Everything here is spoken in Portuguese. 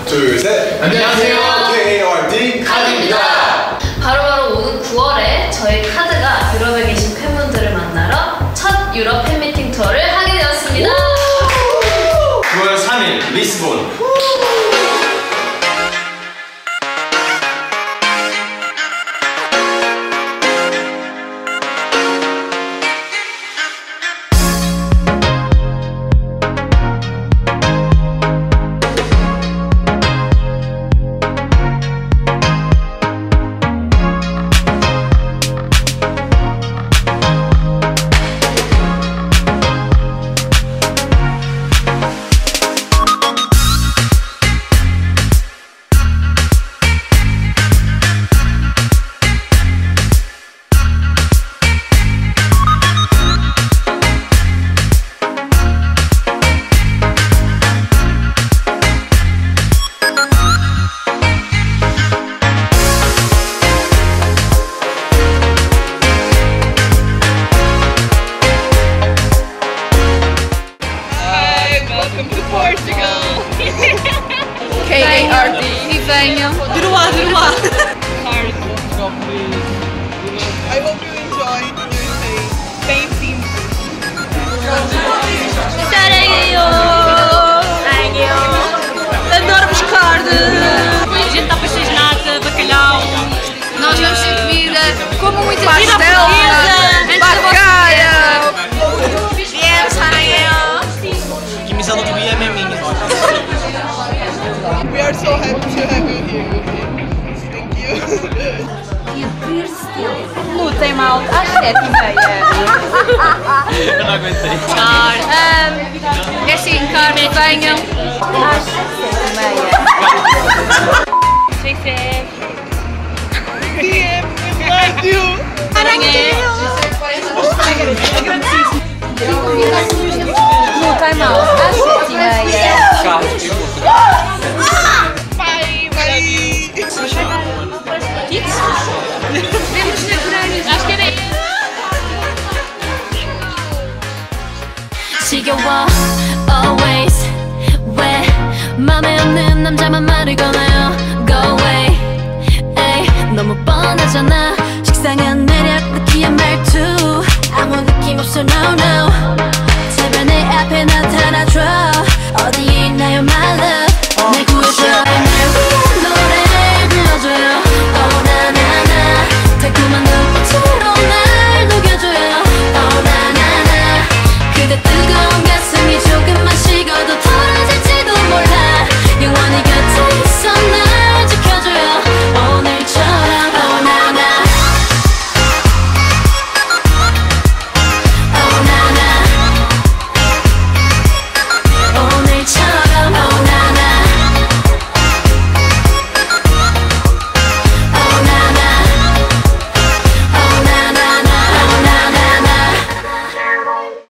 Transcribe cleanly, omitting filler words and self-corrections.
둘, 셋. 안녕하세요. K.A.R.D. 카드입니다. 바로바로 오는 9월에 저희 카드가 유럽에 계신 팬분들을 만나러 첫 유럽 팬미팅 투어를 하게 되었습니다. 9월 3일 리스본. Welcome to Portugal! K.A.R.D. E venham. 들어와. K.A.R.D. I hope you enjoy your stay. Same team. Sarangueio! Adoro-vos K.A.R.D. A gente está apaixonada, bacalhau. Nós vamos ter comida, como muita Comida portuguesa, bacalhau. Viemos, Sarangueio. We are so happy to have you here. Thank you. Lutem, malta, às 7h30. Eu não aguentei. É assim, K.A.R.D, venham às 7h30. DM, we love you. Lutem, malta, às 7h30. Bye. Acho que era isso. 지겨워 always 왜 맘에 없는 남자만 말을 꺼내요 go away 에이 너무 뻔하잖아 식상한 매력 느끼한 말투 아무 느낌 없어 no no 제발 내 앞에 나타나줘 어디에 있나요 my love